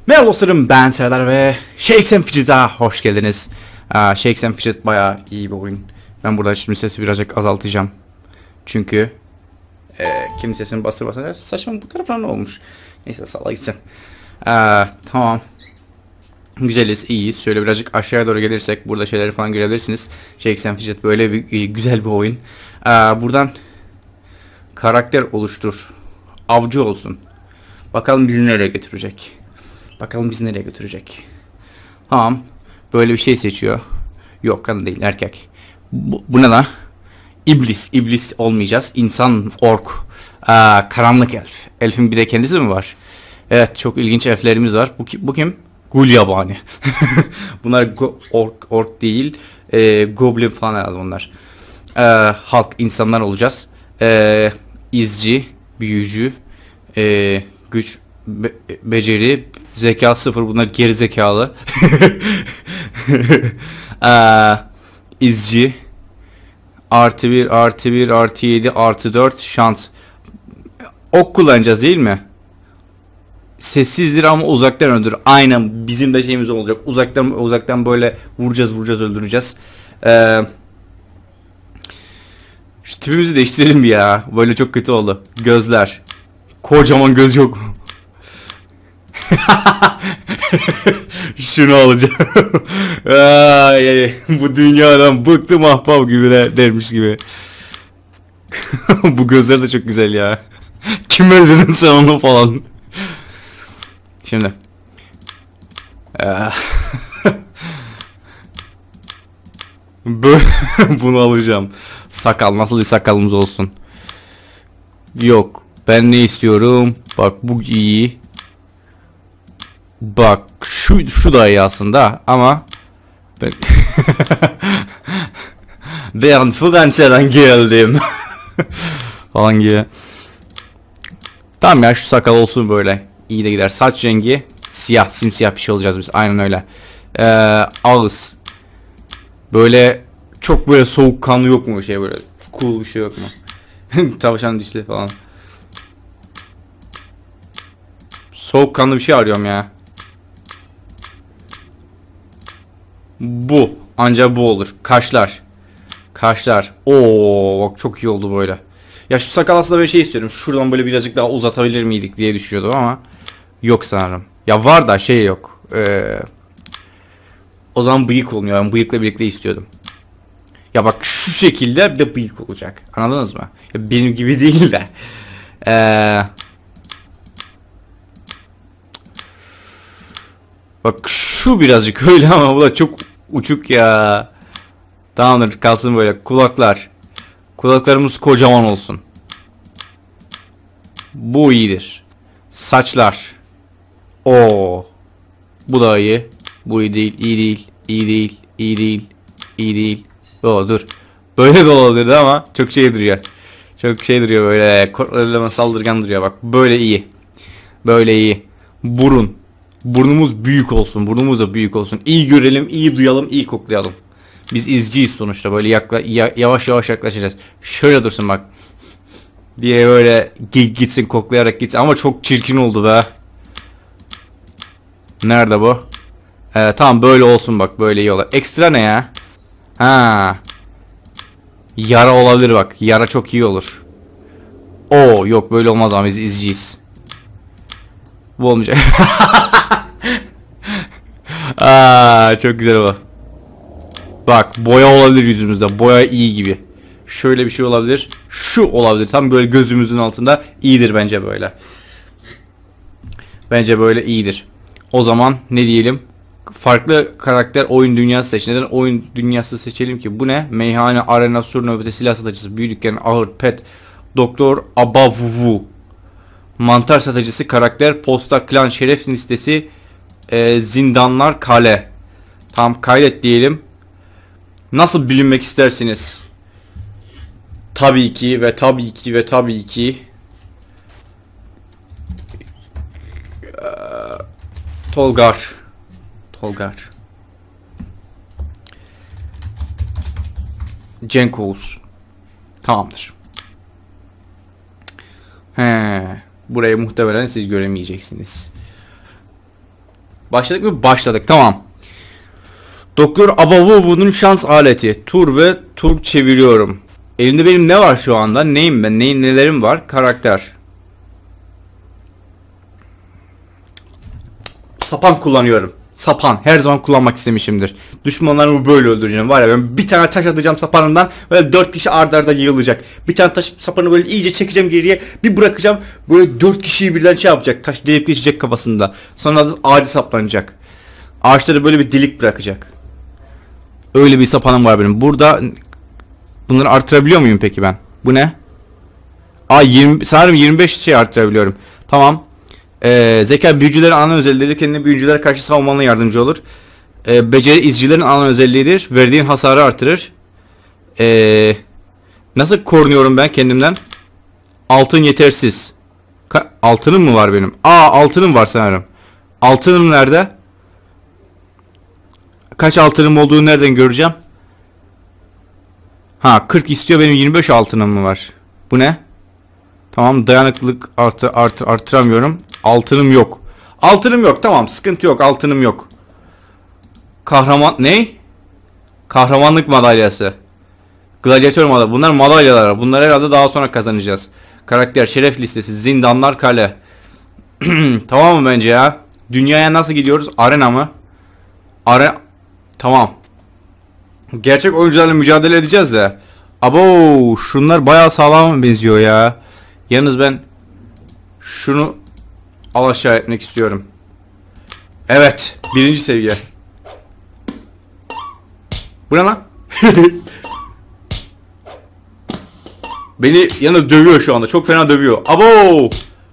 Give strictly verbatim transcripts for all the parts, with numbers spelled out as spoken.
Merhaba dostlarım, ben Serdar ve Shakes and Fidget'a hoş geldiniz. Aa, Shakes and Fidget bayağı iyi bir oyun. Ben burada şimdi sesi birazcık azaltacağım. Çünkü e, kimin sesini bastır bastır saçma bu tarafına ne olmuş. Neyse salla gitsin. Aa, tamam. Güzeliz, iyiyiz. Şöyle birazcık aşağıya doğru gelirsek burada şeyleri falan görebilirsiniz. Shakes and Fidget böyle bir e, güzel bir oyun. Aa, buradan karakter oluştur. Avcı olsun. Bakalım bizi nereye götürecek. Bakalım bizi nereye götürecek. Tamam. Böyle bir şey seçiyor. Yok, kadın değil, erkek. Bu, bu ne lan? İblis. İblis olmayacağız. İnsan, ork. Aa, karanlık elf. Elfin bir de kendisi mi var? Evet, çok ilginç elflerimiz var. Bu, bu kim? Gul yabani. Bunlar go, ork, ork değil. E, goblin falan herhalde bunlar. E, halk, insanlar olacağız. E, izci, büyücü, e, güç, be, beceri, zeka sıfır. Bunlar geri zekalı. e, izci, artı bir, artı bir, artı yedi, artı dört şans. Ok kullanacağız değil mi? Sessizdir ama uzaktan öldürür. Aynen bizim de şeyimiz olacak. Uzaktan uzaktan böyle vuracağız vuracağız öldüreceğiz. Ee, şu tipimizi değiştirelim ya. Böyle çok kötü oldu. Gözler. Kocaman göz yok. Şunu alacağım. Ay, ay, bu dünyadan bıktım ahbap gibi de dermiş gibi. Bu gözler de çok güzel ya. Kim öldürdün sen onu falan. Şimdi böyle bunu alacağım. Sakal, nasıl bir sakalımız olsun? Yok, ben ne istiyorum? Bak bu iyi. Bak şu şu da iyi aslında ama ben ben Fransa'dan geldim. Falan gibi. Tamam ya, şu sakal olsun böyle. İyi de gider. Saç rengi siyah, simsiyah bir şey olacağız biz. Aynen öyle. Ee, ağız. Böyle çok böyle soğukkanlı yok mu, şey böyle cool bir şey yok mu? Tavşan dişli falan. Soğukkanlı bir şey arıyorum ya. Bu. Ancak bu olur. Kaşlar. Kaşlar. Oo, bak çok iyi oldu böyle. Ya şu sakal aslında böyle şey istiyorum. Şuradan böyle birazcık daha uzatabilir miydik diye düşünüyordum ama yok sanırım. Ya var da şey yok. Ee, o zaman bıyık olmuyor. Ben bıyıkla birlikte istiyordum. Ya bak şu şekilde bir de bıyık olacak. Anladınız mı? Ya benim gibi değil de. Ee, bak şu birazcık öyle ama bu da çok uçuk ya. Tamamdır, kalsın böyle. Kulaklar. Kulaklarımız kocaman olsun. Bu iyidir. Saçlar. Oo. Bu da iyi. Bu iyi değil, iyi değil, iyi değil, iyi değil, iyi değil. Oo, dur. Böyle de olabilirdi ama çok şey duruyor. Çok şey duruyor böyle. Korklarlama saldırgan duruyor bak. Böyle iyi. Böyle iyi. Burun. Burnumuz büyük olsun. Burnumuz da büyük olsun. İyi görelim, iyi duyalım, iyi koklayalım. Biz izciyiz sonuçta. Böyle yakla, ya, yavaş yavaş yaklaşacağız. Şöyle dursun bak. Diye böyle gitsin, koklayarak gitsin. Ama çok çirkin oldu be. Nerede bu? Ee, tamam böyle olsun bak, böyle iyi olur. Ekstra ne ya? Ha. Yara olabilir bak. Yara çok iyi olur. Oo yok, böyle olmaz ama biz izciyiz. Bu olmayacak. Aa, çok güzel bu. Bak boya olabilir yüzümüzde. Boya iyi gibi. Şöyle bir şey olabilir. Şu olabilir. Tam böyle gözümüzün altında. İyidir bence böyle. Bence böyle iyidir. O zaman ne diyelim? Farklı karakter oyun dünyası seç. Neden oyun dünyası seçelim ki? Bu ne? Meyhane, arena, sur nöbeti, silah satıcısı, büyü dükkanı, ahır, pet, doktor, abavuvu, mantar satıcısı, karakter, posta, klan, şeref listesi, e, zindanlar, kale. Tam kaydet diyelim. Nasıl bilinmek istersiniz? Tabii ki ve tabii ki ve tabii ki Tolgar. Tolgar. Cenk Oğuz. Tamamdır. He, burayı muhtemelen siz göremeyeceksiniz. Başladık mı? Başladık. Tamam. Doktor Abavuvu'nun şans aleti. Tur ve tur çeviriyorum. Elimde benim ne var şu anda? Neyim ben? Neyim, nelerim var? Karakter. Sapan kullanıyorum. Sapan. Her zaman kullanmak istemişimdir. Düşmanlarımı böyle öldüreceğim. Var ya, ben bir tane taş atacağım sapanından. Böyle dört kişi arda arda yığılacak. Bir tane taş sapanı böyle iyice çekeceğim geriye. Bir bırakacağım. Böyle dört kişiyi birden şey yapacak. Taş delip geçecek kafasında. Sonra da ağacı saplanacak. Ağaçları böyle bir delik bırakacak. Öyle bir sapanım var benim. Burada bunları artırabiliyor muyum peki ben? Bu ne? Aa, yirmi, sanırım yirmi beş şey artırabiliyorum. Tamam. Ee, zeka büyücülerin ana özelliğidir. Kendine büyücülere karşı savunmana yardımcı olur. Ee, beceri izcilerin ana özelliğidir. Verdiğin hasarı artırır. Ee, nasıl korunuyorum ben kendimden? Altın yetersiz. Ka altınım mı var benim? Aa, altınım var sanırım. Altınım nerede? Kaç altınım olduğunu nereden göreceğim? Ha, kırk istiyor, benim yirmi beş altınım mı var? Bu ne? Tamam, dayanıklılık artı artı artıramıyorum. Altınım yok. Altınım yok. Tamam, sıkıntı yok. Altınım yok. Kahraman ne? Kahramanlık madalyası. Gladyatör madalyası. Bunlar madalyalar. Bunları herhalde daha sonra kazanacağız. Karakter, şeref listesi, zindanlar, kale. Tamam mı bence ya? Dünyaya nasıl gidiyoruz? Arena mı? Are Tamam. Gerçek oyuncularla mücadele edeceğiz de. Abo, şunlar bayağı sağlam benziyor ya. Yalnız ben şunu al aşağı etmek istiyorum. Evet, birinci seviye. Bu ne lan? Beni yalnız dövüyor şu anda. Çok fena dövüyor. Abo!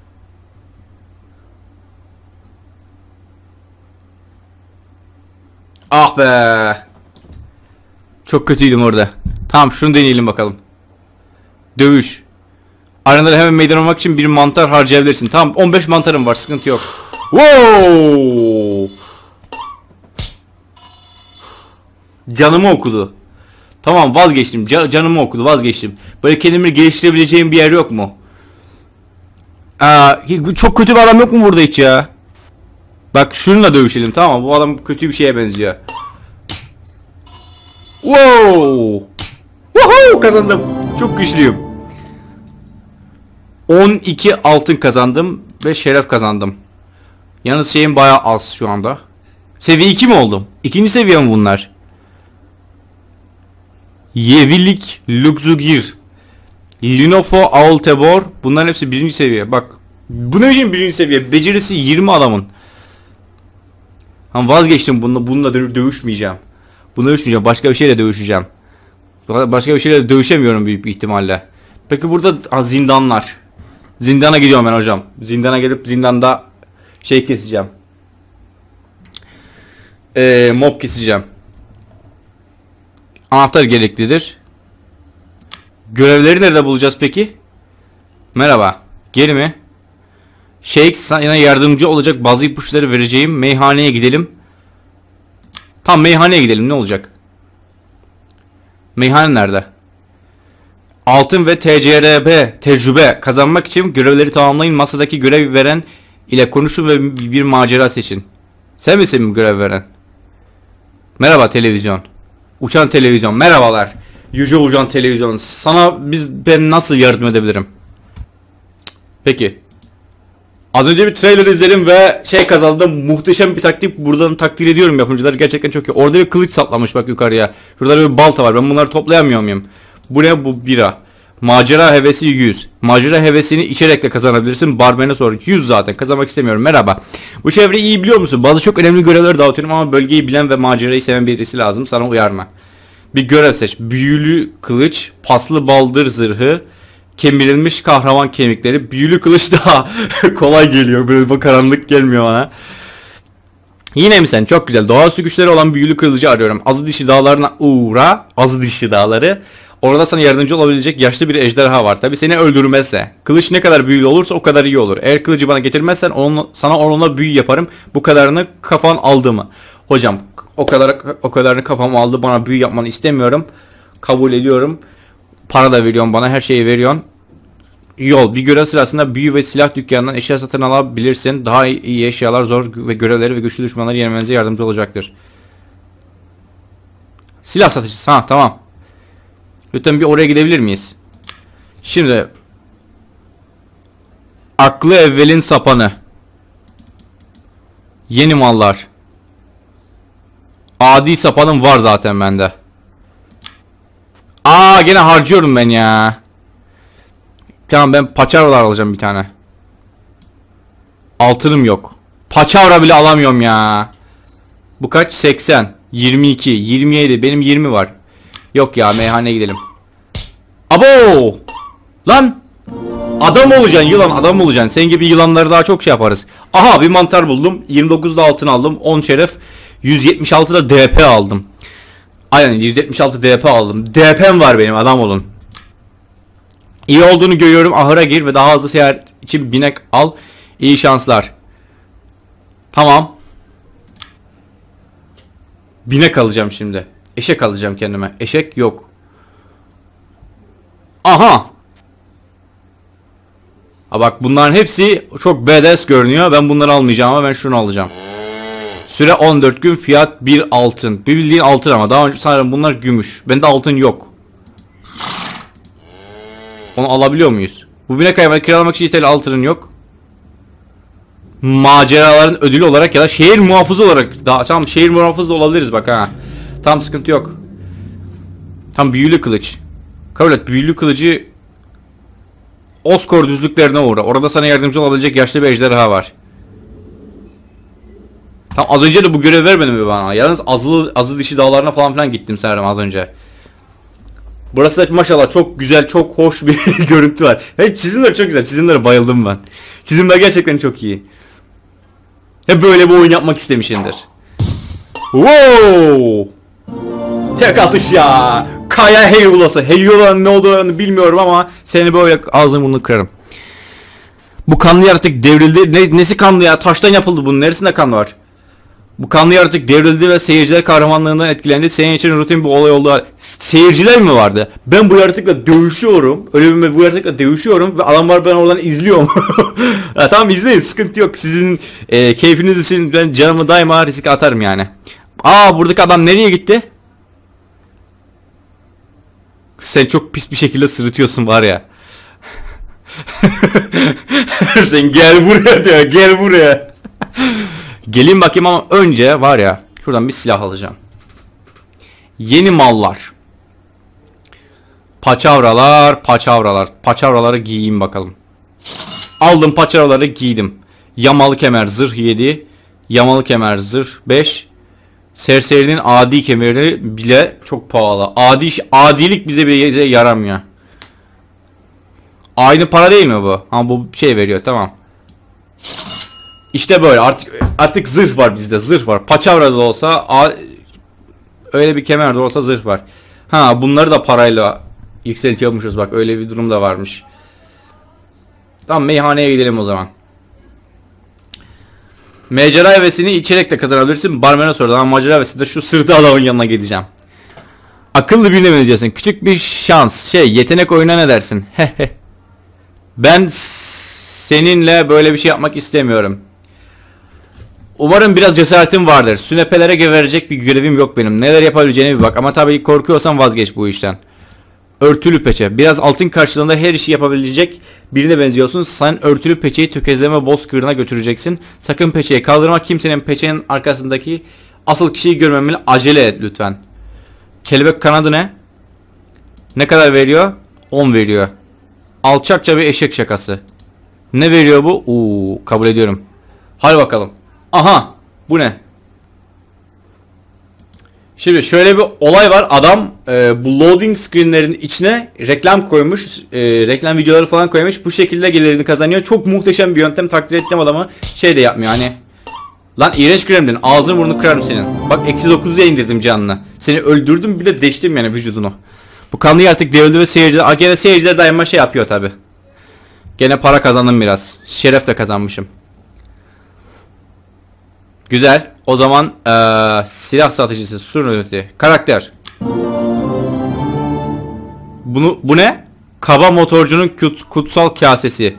Ah be! Çok kötüydüm orada. Tamam, şunu deneyelim bakalım. Dövüş. Arenada hemen meydan olmak için bir mantar harcayabilirsin. Tamam, on beş mantarım var, sıkıntı yok. Wow! Canımı okudu. Tamam, vazgeçtim. Can canımı okudu, vazgeçtim. Böyle kendimi geliştirebileceğim bir yer yok mu? Aa, çok kötü bir adam yok mu burada hiç ya? Bak, şununla dövüşelim, tamam mı? Bu adam kötü bir şeye benziyor. Wow! Woohoo! Kazandım. Çok güçlüyüm. on iki altın kazandım ve şeref kazandım. Yalnız şeyim bayağı az şu anda. Seviye iki mi oldum? İkinci seviye mi bunlar? Yevilik, Luxugir, Linofo, Aultebor. Bunların hepsi birinci seviye. Bak, bu ne biçim birinci seviye? Becerisi yirmi adamın. Ha, vazgeçtim bununla, bununla dö dövüşmeyeceğim. Bununla dövüşmeyeceğim. Başka bir şeyle dövüşeceğim. Başka bir şeyle dövüşemiyorum büyük bir ihtimalle. Peki burada ha, zindanlar. Zindana gidiyorum ben hocam. Zindana gelip zindanda şey keseceğim. Ee, mob keseceğim. Anahtar gereklidir. Görevleri nerede bulacağız peki? Merhaba. Geri mi? Shake sana yardımcı olacak bazı ipuçları vereceğim. Meyhaneye gidelim. Tam meyhaneye gidelim, ne olacak? Meyhane nerede? Altın ve T C R B tecrübe kazanmak için görevleri tamamlayın. Masadaki görev veren ile konuşun ve bir macera seçin. Sen misin görev veren? Merhaba televizyon. Uçan televizyon. Merhabalar. Yüce uçan televizyon. Sana biz ben nasıl yardım edebilirim? Peki. Az önce bir trailer izledim ve şey kazandım. Muhteşem bir taktik. Buradan takdir ediyorum yapımcıları. Gerçekten çok iyi. Orada bir kılıç saplamış bak yukarıya. Şurada bir balta var. Ben bunları toplayamıyor muyum? Bu ne? Bu bira. Macera hevesi yüz. Macera hevesini içerek de kazanabilirsin. Barmen'e sor. yüz zaten. Kazanmak istemiyorum. Merhaba. Bu çevreyi iyi biliyor musun? Bazı çok önemli görevler dağıtıyorum ama bölgeyi bilen ve macerayı seven birisi lazım. Sana uyar mı? Bir görev seç. Büyülü kılıç, paslı baldır zırhı, kemirilmiş kahraman kemikleri. Büyülü kılıç daha kolay geliyor. Böyle bu karanlık gelmiyor bana. Yine mi sen? Çok güzel. Doğaüstü güçleri olan büyülü kılıcı arıyorum. Azı dişi dağlarına uğra. Azı dişi dağları. Orada sana yardımcı olabilecek yaşlı bir ejderha var. Tabi seni öldürmezse. Kılıç ne kadar büyülü olursa o kadar iyi olur. Eğer kılıcı bana getirmezsen onunla, sana onunla büyü yaparım. Bu kadarını kafan aldı mı? Hocam o kadar o kadarını kafam aldı. Bana büyü yapmanı istemiyorum. Kabul ediyorum. Para da veriyorsun bana. Her şeyi veriyorsun. yol. Bir görev sırasında büyü ve silah dükkanından eşya satın alabilirsin. Daha iyi eşyalar, zor ve görevleri ve güçlü düşmanları yenmenize yardımcı olacaktır. Silah satıcısı. Ha tamam. Lütfen bir oraya gidebilir miyiz? Şimdi aklı evvelin sapanı. Yeni mallar. Adi sapanım var zaten bende. Aa gene harcıyorum ben ya. Tamam ben paçavralar alacağım bir tane. Altınım yok. Paçavra bile alamıyorum ya. Bu kaç? seksen. yirmi iki. yirmi yedi. Benim yirmi var. Yok ya meyhaneye gidelim. Abo! Lan! Adam olacaksın yılan, adam olacaksın. Senin gibi yılanları daha çok şey yaparız. Aha bir mantar buldum. yirmi dokuzda altın aldım. on şeref. yüz yetmiş altıda D P aldım. Aynen yüz yetmiş altı D P aldım. D P'm var benim, adam olun. İyi olduğunu görüyorum. Ahıra gir ve daha hızlı seyahat için binek al. İyi şanslar. Tamam. Binek alacağım şimdi. Eşek alacağım kendime. Eşek yok. Aha. Ha bak bunların hepsi çok badass görünüyor. Ben bunları almayacağım ama ben şunu alacağım. Süre on dört gün, fiyat bir altın. Bir bildiğin altın ama daha önce sanırım bunlar gümüş. Bende altın yok. Onu alabiliyor muyuz? Bu binek hayvanı kiralamak için yeterli altının yok. Maceraların ödülü olarak ya da şehir muhafızı olarak. Daha tam şehir muhafızı da olabiliriz bak ha. Tam sıkıntı yok. Tam büyülü kılıç. Kabul et, büyülü kılıcı Oskor düzlüklerine uğra. Orada sana yardımcı olabilecek yaşlı bir ejderha var. Tam az önce de bu görev vermedi mi bana? Yalnız azılı azı dişi dağlarına falan filan gittim sanırım az önce. Burası da maşallah çok güzel, çok hoş bir görüntü var. Hey, çizimler çok güzel. Çizimlere bayıldım ben. Çizimler gerçekten çok iyi. Hep böyle bir oyun yapmak istemişimdir. Wow! Tek atış ya. Kaya heyulası. Heyulanın ne olduğunu bilmiyorum ama seni böyle ağzını burnunu kırarım. Bu kanlı yaratık devrildi. Ne, nesi kanlı ya? Taştan yapıldı bunun. Neresinde kan var? Bu kanlı yaratık devrildi ve seyirciler kahramanlığından etkilendi. Senin için rutin bir olay oldu. Seyirciler mi vardı? Ben bu yaratıkla dövüşüyorum. Ölümüme bu yaratıkla dövüşüyorum ve adamlar ben oradan izliyorum. Ya, tamam izleyin, sıkıntı yok. Sizin e, keyfiniz için ben canımı daima riske atarım yani. Aa buradaki adam nereye gitti? Sen çok pis bir şekilde sırıtıyorsun var ya. Sen gel buraya diyor, gel buraya. Gelin bakayım ama önce var ya şuradan bir silah alacağım. Yeni mallar. Paçavralar, paçavralar. Paçavraları giyeyim bakalım. Aldım paçavraları giydim. Yamalı kemer zırh yedi. Yamalı kemer zırh beş. Serserinin adi kemeri bile çok pahalı. Adi adilik bize bize yaramıyor. Aynı para değil mi bu? Ama bu şey veriyor, tamam. İşte böyle artık artık zırh var bizde, zırh var. Paçavra da olsa a, öyle bir kemer de olsa zırh var. Ha bunları da parayla yükseltiyormuşuz bak, öyle bir durum da varmış. Tamam meyhaneye gidelim o zaman. Macera hevesini içerek de kazanabilirsin. Barmen'e sordu ama macera hevesinde şu sırtı adamın yanına gideceğim. Akıllı birine benziyorsun. Küçük bir şans. Şey yetenek oyuna ne dersin? Ben seninle böyle bir şey yapmak istemiyorum. Umarım biraz cesaretim vardır. Sünepelere verecek bir görevim yok benim. Neler yapabileceğine bir bak. Ama tabii korkuyorsan vazgeç bu işten. Örtülü peçe. Biraz altın karşılığında her işi yapabilecek birine benziyorsun. Sen örtülü peçeyi tökezleme bozkırına götüreceksin. Sakın peçeyi kaldırma. Kimsenin peçenin arkasındaki asıl kişiyi görmemeli. Acele et lütfen. Kelebek kanadı ne? Ne kadar veriyor? on veriyor. Alçakça bir eşek şakası. Ne veriyor bu? Uuu kabul ediyorum. Hadi bakalım. Aha bu ne? Şimdi şöyle bir olay var. Adam e, bu loading screenlerin içine reklam koymuş. E, reklam videoları falan koymuş. Bu şekilde gelirini kazanıyor. Çok muhteşem bir yöntem. Takdir ettim adamı. Şey de yapmıyor hani. Lan iğrenç kremdin. Ağzını burnunu kırarım senin. Bak eksi dokuz'a indirdim canını. Seni öldürdüm bir de deştim yani vücudunu. Bu kanlı yaratık devrildi ve seyirciler. Gene seyirciler daima şey yapıyor tabi. Gene para kazandım biraz. Şeref de kazanmışım. Güzel. O zaman ee, silah satıcısı, sur nöbeti. Karakter. Bunu bu ne? Kaba motorcunun kut, kutsal kasesi.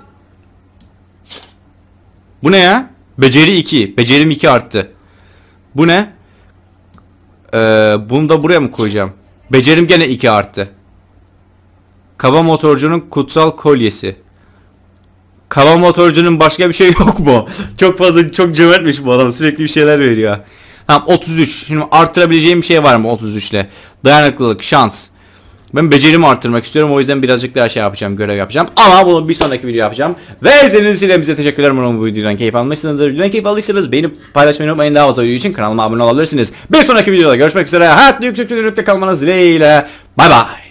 Bu ne ya? Beceri iki. Becerim iki arttı. Bu ne? Ee, bunu da buraya mı koyacağım? Becerim gene iki arttı. Kaba motorcunun kutsal kolyesi. Kaba motorcunun başka bir şey yok mu? Çok fazla, çok cömertmiş bu adam. Sürekli bir şeyler veriyor. Tamam, otuz üç. Şimdi arttırabileceğim bir şey var mı otuz üç ile? Dayanıklılık, şans. Ben becerimi arttırmak istiyorum. O yüzden birazcık daha şey yapacağım. Görev yapacağım. Ama bunu bir sonraki video yapacağım. Ve izlediğiniz için bize teşekkür ederim. Umarım bu videodan keyif almışsınız. Videodan keyif aldıysanız beğenip paylaşmayı unutmayın. Daha fazla video için kanalıma abone olabilirsiniz. Bir sonraki videoda görüşmek üzere. Hayatlı yüksek yürekte kalmanız dileğiyle. Bay bay.